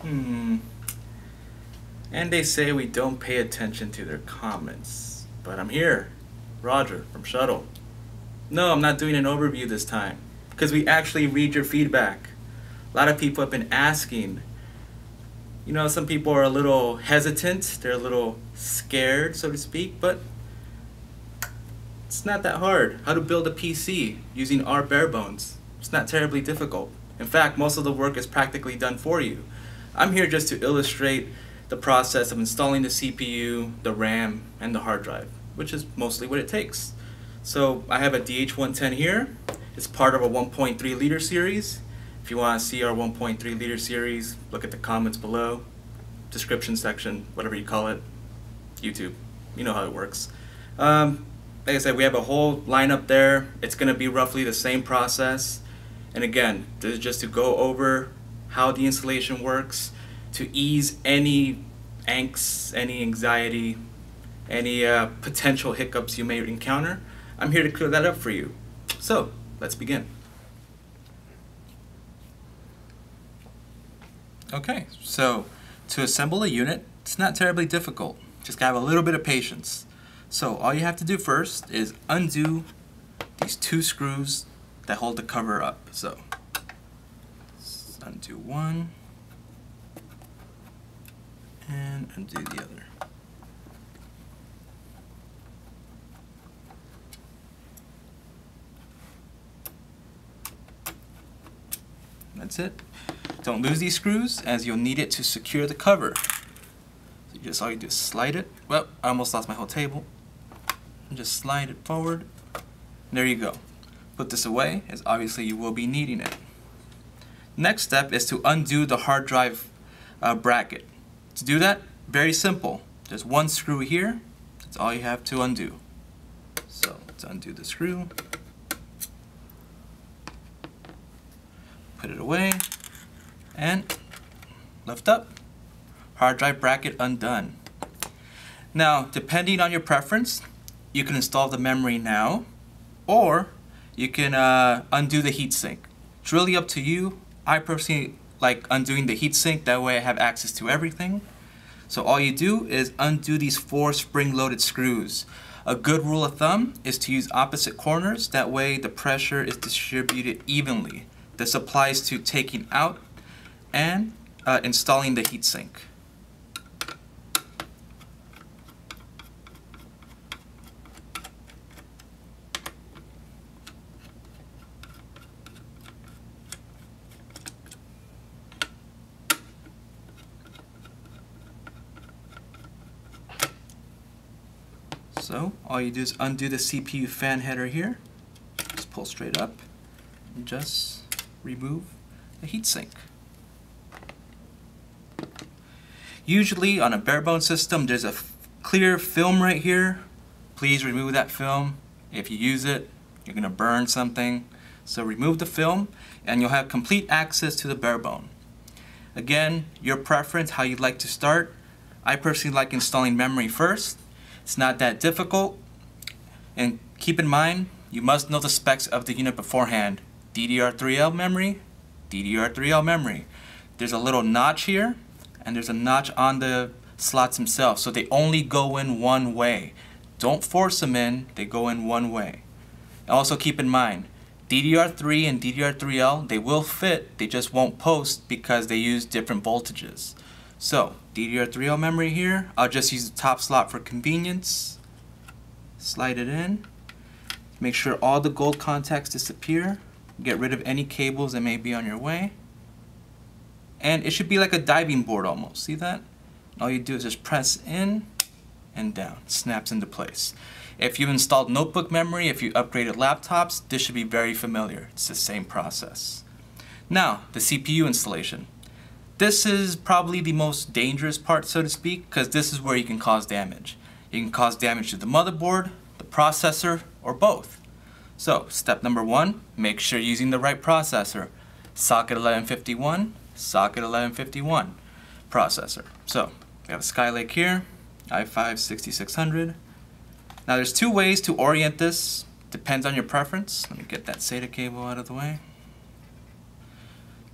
And they say we don't pay attention to their comments. But I'm here, Roger from Shuttle. No, I'm not doing an overview this time, because we actually read your feedback. A lot of people have been asking. You know, some people are a little hesitant, they're a little scared, so to speak, but it's not that hard. How to build a PC using our bare bones. It's not terribly difficult. In fact, most of the work is practically done for you. I'm here just to illustrate the process of installing the CPU, the RAM, and the hard drive, which is mostly what it takes. So I have a DH110 here. It's part of a 1.3 liter series. If you want to see our 1.3 liter series, look at the comments below, description section, whatever you call it, YouTube. You know how it works. Like I said, we have a whole lineup there. It's going to be roughly the same process. And again, this is just to go over how the installation works, to ease any angst, any anxiety, any potential hiccups you may encounter. I'm here to clear that up for you. So, let's begin. Okay, so to assemble a unit, it's not terribly difficult. Just gotta have a little bit of patience. So all you have to do first is undo these two screws that hold the cover up. So let's undo one and undo the other. That's it. Don't lose these screws, as you'll need it to secure the cover. So all you do is slide it. Well, I almost lost my whole table. And just slide it forward. There you go. Put this away, as obviously you will be needing it. Next step is to undo the hard drive bracket. To do that, very simple. There's one screw here. That's all you have to undo. So let's undo the screw. Put it away. And lift up. Hard drive bracket undone. Now, depending on your preference, you can install the memory now, or you can undo the heatsink. It's really up to you. I personally like undoing the heatsink, that way I have access to everything. So all you do is undo these 4 spring-loaded screws. A good rule of thumb is to use opposite corners, that way the pressure is distributed evenly. This applies to taking out and installing the heatsink. So all you do is undo the CPU fan header here, just pull straight up, and just remove the heatsink. Usually on a bare bones system, there's a clear film right here. Please remove that film. If you use it, you're going to burn something. So remove the film and you'll have complete access to the bare bone. Again, your preference, how you'd like to start. I personally like installing memory first. It's not that difficult. And keep in mind, you must know the specs of the unit beforehand. DDR3L memory, DDR3L memory. There's a little notch here, and there's a notch on the slots themselves, so they only go in one way. Don't force them in, they go in one way. Also keep in mind, DDR3 and DDR3L, they will fit, they just won't post because they use different voltages. So, DDR3L memory here, I'll just use the top slot for convenience. Slide it in. Make sure all the gold contacts disappear. Get rid of any cables that may be on your way. And it should be like a diving board almost. See that? All you do is just press in and down. It snaps into place. If you installed notebook memory, if you upgraded laptops, this should be very familiar. It's the same process. Now, the CPU installation. This is probably the most dangerous part, so to speak, because this is where you can cause damage. You can cause damage to the motherboard, the processor, or both. So, step number 1, make sure you're using the right processor. Socket 1151, socket 1151 processor. So, we have a Skylake here, i5 6600. Now there's 2 ways to orient this, depends on your preference. Let me get that SATA cable out of the way.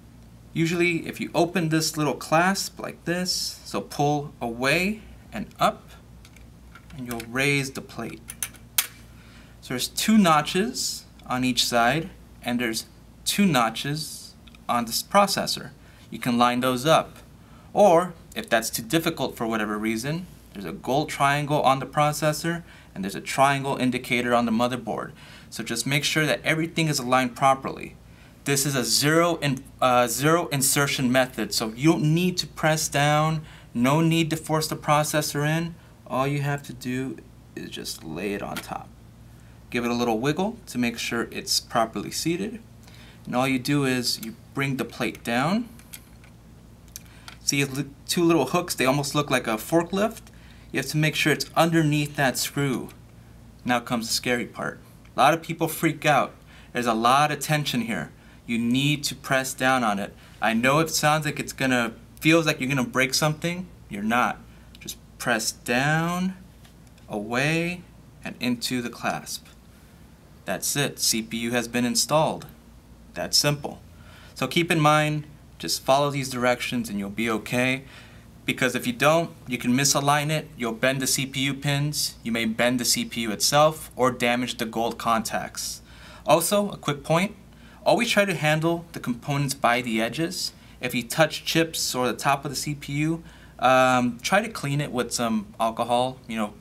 Usually if you open this little clasp like this, so pull away and up, and you'll raise the plate. So there's 2 notches on each side, and there's 2 notches on this processor. You can line those up. Or, if that's too difficult for whatever reason, there's a gold triangle on the processor, and there's a triangle indicator on the motherboard. So just make sure that everything is aligned properly. This is a zero insertion method, so you don't need to press down, no need to force the processor in. All you have to do is just lay it on top. Give it a little wiggle to make sure it's properly seated. And all you do is you bring the plate down. See 2 little hooks, they almost look like a forklift. You have to make sure it's underneath that screw. Now comes the scary part. A lot of people freak out. There's a lot of tension here. You need to press down on it. I know it sounds like feels like you're gonna break something. You're not. Just press down, away, and into the clasp. That's it. CPU has been installed. That's simple. So keep in mind, just follow these directions and you'll be okay. Because if you don't, you can misalign it, you'll bend the CPU pins, you may bend the CPU itself, or damage the gold contacts. Also, a quick point, always try to handle the components by the edges. If you touch chips or the top of the CPU, try to clean it with some alcohol,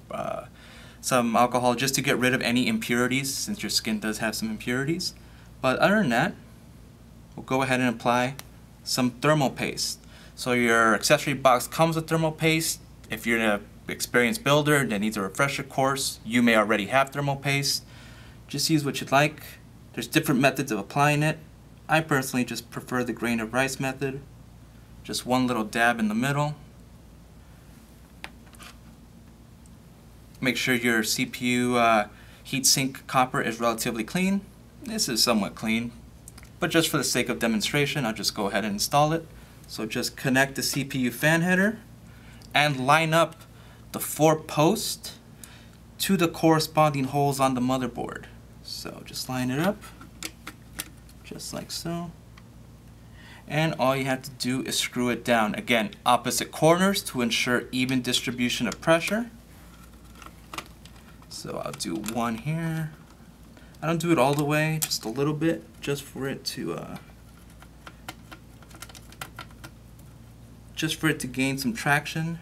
just to get rid of any impurities, since your skin does have some impurities. But other than that, we'll go ahead and apply some thermal paste. So your accessory box comes with thermal paste. If you're an experienced builder that needs a refresher course, you may already have thermal paste. Just use what you'd like. There's different methods of applying it. I personally just prefer the grain of rice method. Just 1 little dab in the middle. Make sure your CPU heatsink copper is relatively clean. This is somewhat clean, but just for the sake of demonstration, I'll just go ahead and install it. So just connect the CPU fan header and line up the 4 posts to the corresponding holes on the motherboard. So just line it up, just like so. And all you have to do is screw it down. Again, opposite corners to ensure even distribution of pressure. So I'll do 1 here. I don't do it all the way, just a little bit, just for it to gain some traction.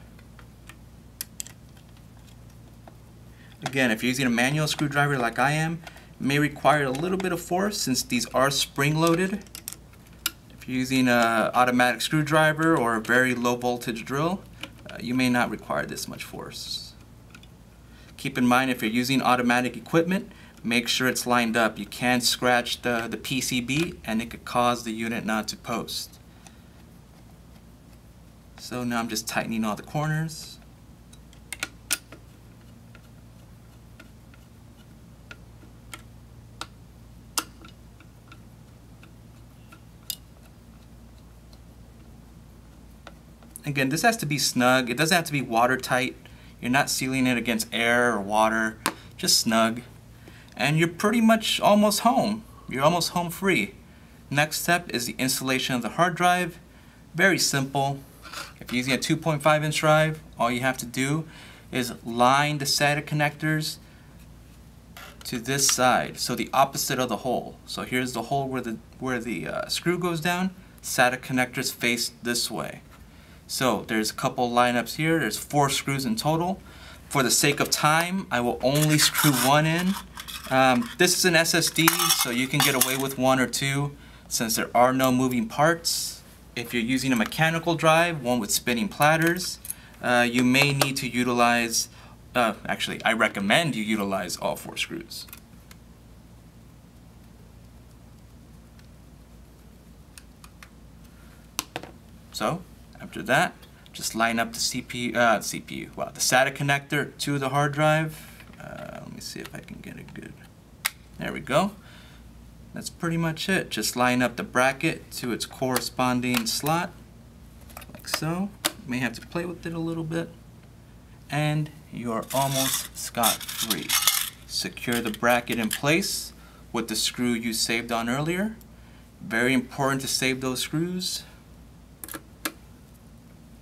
Again, if you're using a manual screwdriver like I am, it may require a little bit of force since these are spring-loaded. If you're using an automatic screwdriver or a very low voltage drill, you may not require this much force. Keep in mind, if you're using automatic equipment, make sure it's lined up. You can scratch the PCB and it could cause the unit not to post. So now I'm just tightening all the corners. Again, this has to be snug. It doesn't have to be watertight. You're not sealing it against air or water. Just snug. And you're pretty much almost home. You're almost home free. Next step is the installation of the hard drive. Very simple. If you're using a 2.5-inch drive, all you have to do is line the SATA connectors to this side, so the opposite of the hole. So here's the hole where the screw goes down. SATA connectors face this way. So there's a couple lineups here. There's 4 screws in total. For the sake of time, I will only screw 1 in. This is an SSD, so you can get away with 1 or 2 since there are no moving parts. If you're using a mechanical drive, one with spinning platters, you may need to utilize, actually I recommend you utilize all 4 screws. So after that, just line up the the SATA connector to the hard drive. Let me see if I can get it good. There we go. That's pretty much it. Just line up the bracket to its corresponding slot, like so. You may have to play with it a little bit. And you're almost scot-free. Secure the bracket in place with the screw you saved on earlier. Very important to save those screws.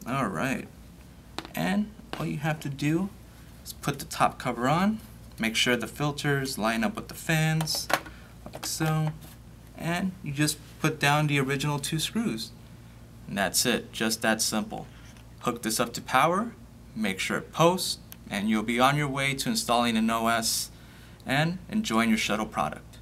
Alright, and all you have to do is put the top cover on, make sure the filters line up with the fans, like so, and you just put down the original 2 screws. And that's it, just that simple. Hook this up to power, make sure it posts, and you'll be on your way to installing an OS and enjoying your Shuttle product.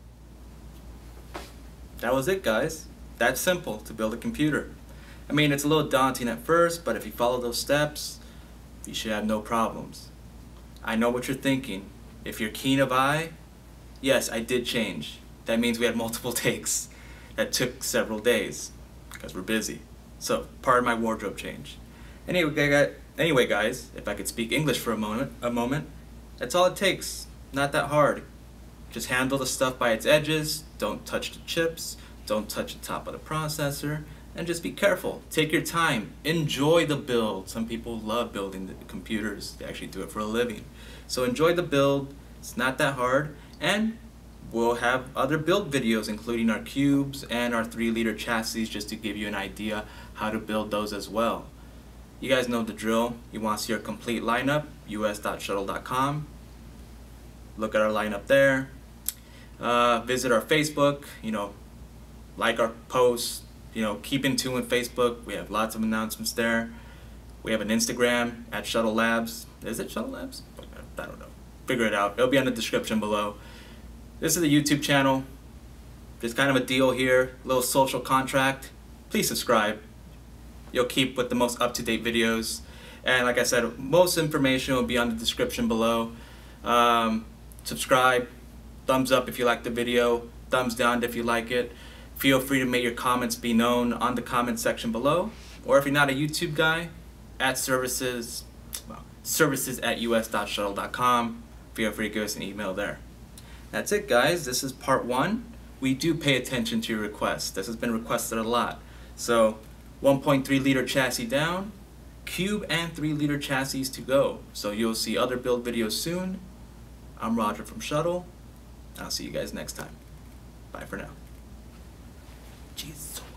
That was it, guys. That's simple to build a computer. I mean, it's a little daunting at first, but if you follow those steps, you should have no problems. I know what you're thinking. If you're keen of eye, yes, I did change. That means we had multiple takes. That took several days, because we're busy. So, pardon my wardrobe change. Anyway, guys, if I could speak English for a moment, that's all it takes. Not that hard. Just handle the stuff by its edges, don't touch the chips, don't touch the top of the processor, and just be careful. Take your time. Enjoy the build. Some people love building the computers. They actually do it for a living. So enjoy the build. It's not that hard. And we'll have other build videos, including our cubes and our 3-liter chassis, just to give you an idea how to build those as well. You guys know the drill. You want to see our complete lineup, us.shuttle.com. Look at our lineup there. Visit our Facebook, like our posts, keep in tune with Facebook. We have lots of announcements there. We have an Instagram at Shuttle Labs. Is it Shuttle Labs? I don't know. Figure it out. It'll be on the description below. This is the YouTube channel. There's kind of a deal here, a little social contract. Please subscribe. You'll keep with the most up-to-date videos. And like I said, most information will be on the description below. Subscribe. Thumbs up if you like the video. Thumbs down if you like it. Feel free to make your comments be known on the comment section below. Or if you're not a YouTube guy, at services at us.shuttle.com. Feel free to give us an email there. That's it, guys. This is part 1. We do pay attention to your requests. This has been requested a lot. So 1.3-liter chassis down, cube and 3-liter chassis to go. So you'll see other build videos soon. I'm Roger from Shuttle. I'll see you guys next time. Bye for now. Jesus.